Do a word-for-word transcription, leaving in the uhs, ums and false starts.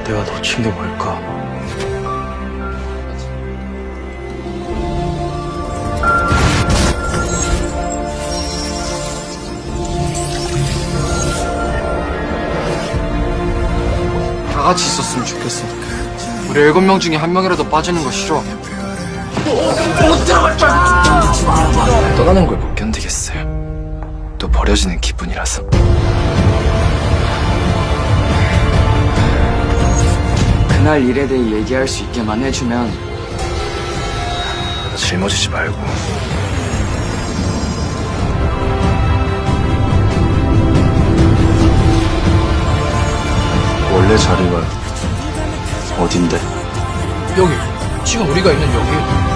내가 놓친 게 뭘까? 다 같이 있었으면 좋겠어. 우리 일곱 명 중에 한 명이라도 빠지는 거 싫어. 떠나는 걸 못 견디겠어요. 또 버려지는 기분이라서. 그날 일에 대해 얘기할 수 있게만 해주면. 짊어지지 말고. 원래 자리가 어딘데? 여기. 지금 우리가 있는 여기.